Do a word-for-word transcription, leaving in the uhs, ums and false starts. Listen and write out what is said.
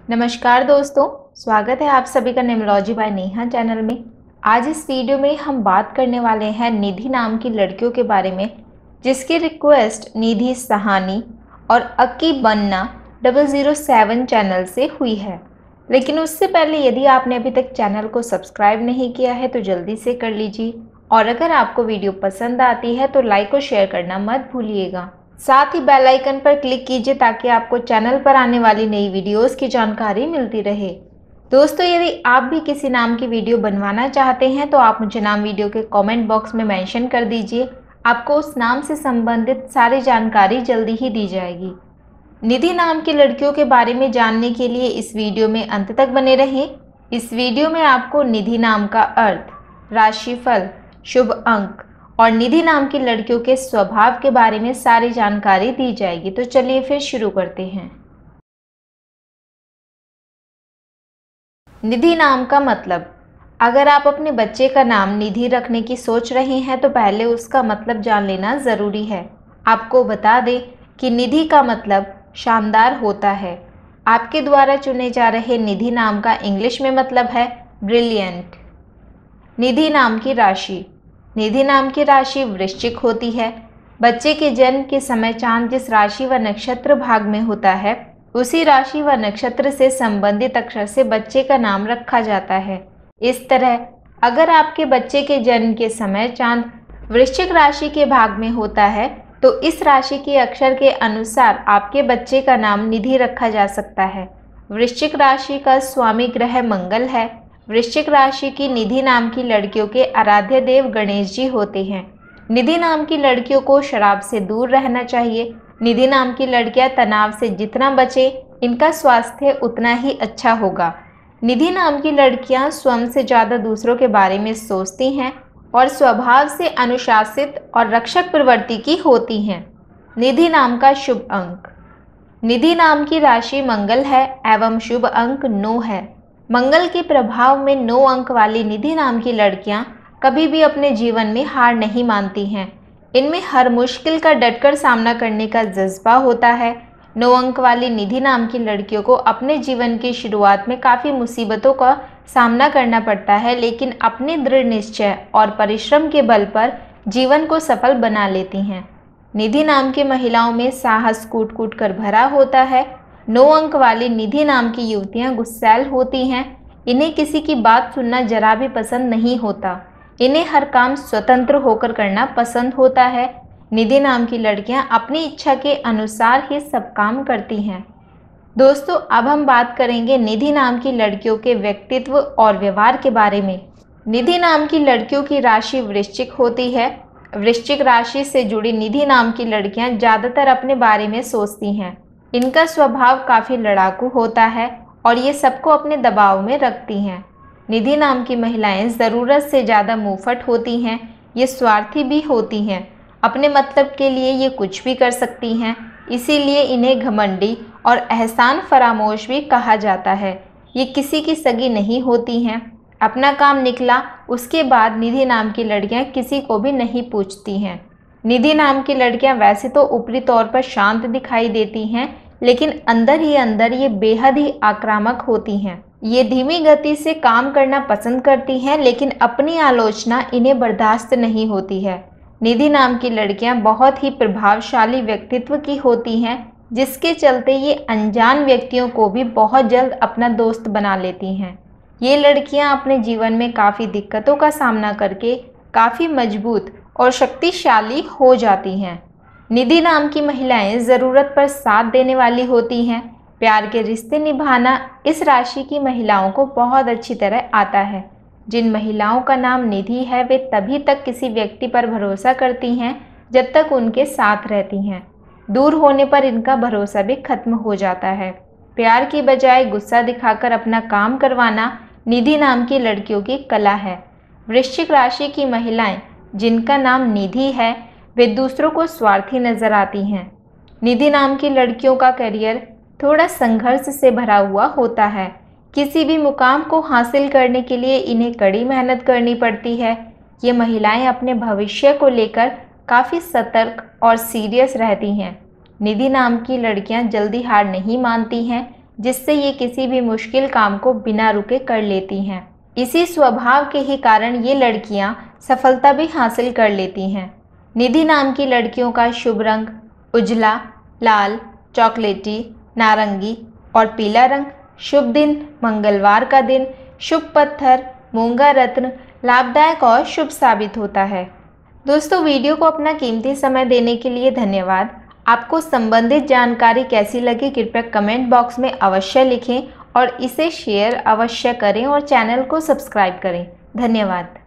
नमस्कार दोस्तों, स्वागत है आप सभी का न्यूमरोलॉजी बाय नेहा चैनल में। आज इस वीडियो में हम बात करने वाले हैं निधि नाम की लड़कियों के बारे में, जिसकी रिक्वेस्ट निधि सहानी और Akki Banna double zero seven channel से हुई है। लेकिन उससे पहले यदि आपने अभी तक चैनल को सब्सक्राइब नहीं किया है तो जल्दी से कर लीजिए, और अगर आपको वीडियो पसंद आती है तो लाइक और शेयर करना मत भूलिएगा। साथ ही बेल आइकन पर क्लिक कीजिए ताकि आपको चैनल पर आने वाली नई वीडियोस की जानकारी मिलती रहे। दोस्तों, यदि आप भी किसी नाम की वीडियो बनवाना चाहते हैं तो आप मुझे नाम वीडियो के कमेंट बॉक्स में मेंशन कर दीजिए। आपको उस नाम से संबंधित सारी जानकारी जल्दी ही दी जाएगी। निधि नाम की लड़कियों के बारे में जानने के लिए इस वीडियो में अंत तक बने रहें। इस वीडियो में आपको निधि नाम का अर्थ, राशिफल, शुभ अंक और निधि नाम की लड़कियों के स्वभाव के बारे में सारी जानकारी दी जाएगी। तो चलिए फिर शुरू करते हैं। निधि नाम का मतलब। अगर आप अपने बच्चे का नाम निधि रखने की सोच रहे हैं तो पहले उसका मतलब जान लेना ज़रूरी है। आपको बता दें कि निधि का मतलब शानदार होता है। आपके द्वारा चुने जा रहे निधि नाम का इंग्लिश में मतलब है ब्रिलियंट। निधि नाम की राशि। निधि नाम की राशि वृश्चिक होती है। बच्चे के जन्म के समय चांद जिस राशि व नक्षत्र भाग में होता है, उसी राशि व नक्षत्र से संबंधित अक्षर से बच्चे का नाम रखा जाता है। इस तरह अगर आपके बच्चे के जन्म के समय चांद वृश्चिक राशि के भाग में होता है तो इस राशि के अक्षर के अनुसार आपके बच्चे का नाम निधि रखा जा सकता है। वृश्चिक राशि का स्वामी ग्रह मंगल है। वृश्चिक राशि की निधि नाम की लड़कियों के आराध्य देव गणेश जी होते हैं। निधि नाम की लड़कियों को शराब से दूर रहना चाहिए। निधि नाम की लड़कियां तनाव से जितना बचे, इनका स्वास्थ्य उतना ही अच्छा होगा। निधि नाम की लड़कियां स्वयं से ज़्यादा दूसरों के बारे में सोचती हैं और स्वभाव से अनुशासित और रक्षक प्रवृत्ति की होती हैं। निधि नाम का शुभ अंक। निधि नाम की राशि मंगल है एवं शुभ अंक नौ है। मंगल के प्रभाव में नौ अंक वाली निधि नाम की लड़कियां कभी भी अपने जीवन में हार नहीं मानती हैं। इनमें हर मुश्किल का डटकर सामना करने का जज्बा होता है। नौ अंक वाली निधि नाम की लड़कियों को अपने जीवन की शुरुआत में काफ़ी मुसीबतों का सामना करना पड़ता है, लेकिन अपने दृढ़ निश्चय और परिश्रम के बल पर जीवन को सफल बना लेती हैं। निधि नाम की महिलाओं में साहस कूट कूट कर भरा होता है। नौ अंक वाली निधि नाम की युवतियां गुस्सैल होती हैं। इन्हें किसी की बात सुनना जरा भी पसंद नहीं होता। इन्हें हर काम स्वतंत्र होकर करना पसंद होता है। निधि नाम की लड़कियां अपनी इच्छा के अनुसार ही सब काम करती हैं। दोस्तों, अब हम बात करेंगे निधि नाम की लड़कियों के व्यक्तित्व और व्यवहार के बारे में। निधि नाम की लड़कियों की राशि वृश्चिक होती है। वृश्चिक राशि से जुड़ी निधि नाम की लड़कियां ज़्यादातर अपने बारे में सोचती हैं। इनका स्वभाव काफ़ी लड़ाकू होता है और ये सबको अपने दबाव में रखती हैं। निधि नाम की महिलाएं ज़रूरत से ज़्यादा मुंहफट होती हैं। ये स्वार्थी भी होती हैं। अपने मतलब के लिए ये कुछ भी कर सकती हैं, इसीलिए इन्हें घमंडी और एहसान फरामोश भी कहा जाता है। ये किसी की सगी नहीं होती हैं। अपना काम निकला उसके बाद निधि नाम की लड़कियां किसी को भी नहीं पूछती हैं। निधि नाम की लड़कियां वैसे तो ऊपरी तौर पर शांत दिखाई देती हैं, लेकिन अंदर ही अंदर ये बेहद ही आक्रामक होती हैं। ये धीमी गति से काम करना पसंद करती हैं, लेकिन अपनी आलोचना इन्हें बर्दाश्त नहीं होती है। निधि नाम की लड़कियां बहुत ही प्रभावशाली व्यक्तित्व की होती हैं, जिसके चलते ये अनजान व्यक्तियों को भी बहुत जल्द अपना दोस्त बना लेती हैं। ये लड़कियां अपने जीवन में काफ़ी दिक्कतों का सामना करके काफ़ी मजबूत और शक्तिशाली हो जाती हैं। निधि नाम की महिलाएं ज़रूरत पर साथ देने वाली होती हैं। प्यार के रिश्ते निभाना इस राशि की महिलाओं को बहुत अच्छी तरह आता है। जिन महिलाओं का नाम निधि है वे तभी तक किसी व्यक्ति पर भरोसा करती हैं जब तक उनके साथ रहती हैं। दूर होने पर इनका भरोसा भी खत्म हो जाता है। प्यार की बजाय गुस्सा दिखाकर अपना काम करवाना निधि नाम की लड़कियों की कला है। वृश्चिक राशि की महिलाएं जिनका नाम निधि है वे दूसरों को स्वार्थी नजर आती हैं। निधि नाम की लड़कियों का करियर थोड़ा संघर्ष से भरा हुआ होता है। किसी भी मुकाम को हासिल करने के लिए इन्हें कड़ी मेहनत करनी पड़ती है। ये महिलाएं अपने भविष्य को लेकर काफ़ी सतर्क और सीरियस रहती हैं। निधि नाम की लड़कियां जल्दी हार नहीं मानती हैं। जिससे ये किसी भी मुश्किल काम को बिना रुके कर लेती हैं। इसी स्वभाव के ही कारण ये लड़कियां सफलता भी हासिल कर लेती हैं। निधि नाम की लड़कियों का शुभ रंग उजला, लाल, चॉकलेटी, नारंगी और पीला रंग। शुभ दिन मंगलवार का दिन। शुभ पत्थर मूंगा रत्न लाभदायक और शुभ साबित होता है। दोस्तों, वीडियो को अपना कीमती समय देने के लिए धन्यवाद। आपको संबंधित जानकारी कैसी लगी कृपया कमेंट बॉक्स में अवश्य लिखें और इसे शेयर अवश्य करें और चैनल को सब्सक्राइब करें। धन्यवाद।